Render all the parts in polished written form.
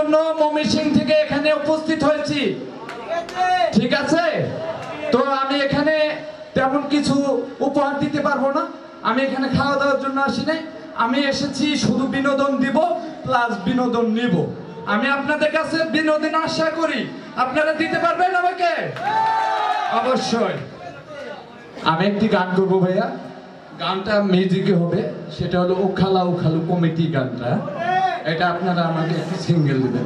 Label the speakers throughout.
Speaker 1: জন্য ময়মনসিংহ থেকে এখানে উপস্থিত হয়েছি, ঠিক আছে? তো আমি এখানে তেমন কিছু উপহার দিতে পারবো না। আমি এখানে খাওয়া দাওয়ার জন্য আসি নাই, আমি এসেছি শুধু বিনোদন দিব প্লাস বিনোদন নিব। আমি আপনাদের কাছে বিনোদন আশা করি, আপনারা দিতে পারবেন আমাকে? অবশ্যই। আমি একটি গান করবো ভাইয়া, গানটা মিউজিকে হবে, সেটা হলো ও খালা ও খালু কমিটি গানটা। এটা আপনারা আমাকে একটি সিঙ্গেল দেবেন।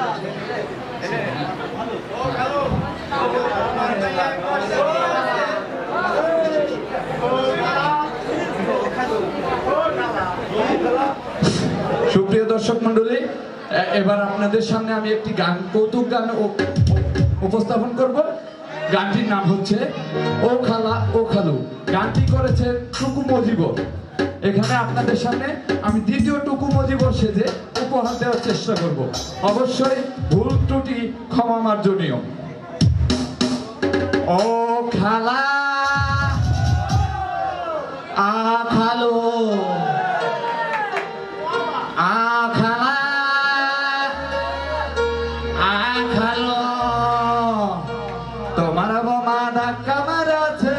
Speaker 1: সুপ্রিয় দর্শক মন্ডলী, এবার আপনাদের সামনে আমি একটি গান, কৌতুক গান উপস্থাপন করব। গানটির নাম হচ্ছে ও খালা ও খালু। গানটি করেছে টুকু মজিবর। এখানে আপনাদের সামনে আমি দ্বিতীয় টুকু মজিবর সেজে উপহার দেওয়ার চেষ্টা করব। অবশ্যই ভুল ত্রুটি ক্ষমা মার্জনীয়। ও খালা আ খালু আ খালা আ খালু, তোমার বোমা ধাক্কা মারাছে,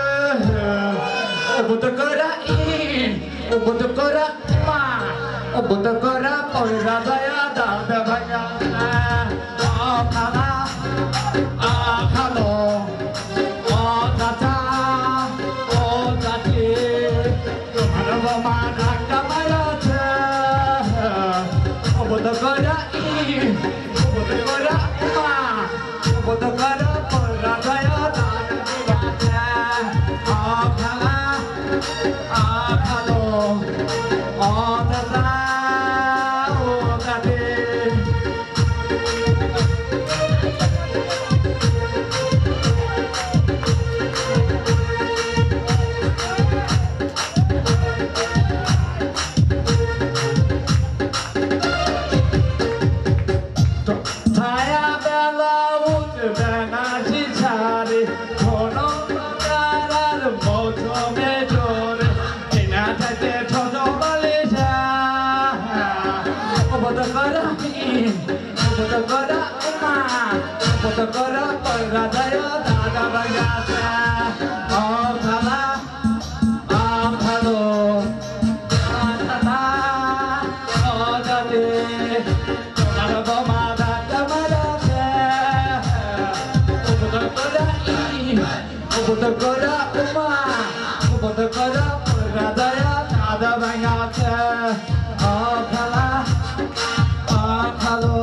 Speaker 1: উবুত করা ইন উবুত করা মা, উবুত করা পয়রা দয়া দাদা ভাইয়া। ও খালা আ খালু ও চাচা ও চাচি, তোমার বোমা ধাক্কা মারাছে, উবুত করা ইন উবুত করা মা, উবুত করা পয়রা দয়া দাদা ভাইয়া। ও খালা আ খালু ও চাচা ও চাচি, ছায়া বেলা উঠবে না ঝিঝারে, কোনো বাজার মৌসুমে জোরে, কিনা যাইতে ছোট বলে যা, অবদ করা অবদ করা মা, অবদ করা পয়রা যায় দাদা বাগাছে। ও খালা আ খালু ও দাদা ও দাদি, তোমার বোমা ধাক্কা মারাছে, উবুত করা ইন উবুত করা মা, উবুত করা পয়রা যায় দাদা বাগাছে। ও খালা ও খালু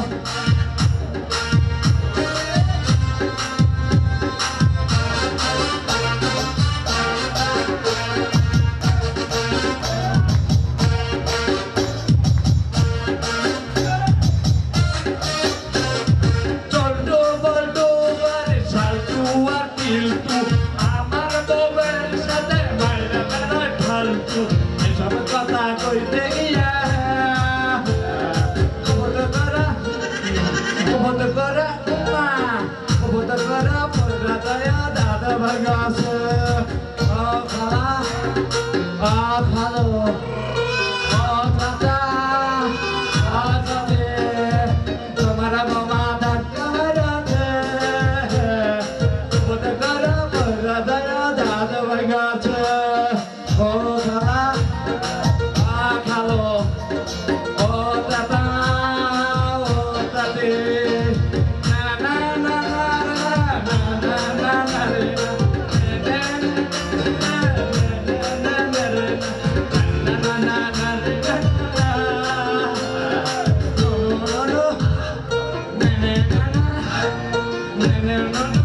Speaker 1: চন্ডু বল্টু আর শালটু আর টিলটু, আমার বউয়ের সাথে বাইরে বেড়ায় ফালতু, এসব কথা কইতে গিয়া উবুত করা মা, উবুত করা পয়রা দয়া দাদা ভাগাছে। ও খালা ও খালু ও চাচা ও চাচি, তোমার বোমা ধাক্কা মারাছে, উবুত করা পয়রা দয়া দাদা ভাগাছে। ও খালা আ খালু ও চাচা ও চাচি, না না না না না না না রে না, না না রে না, না না না রে না, no no no no no no no no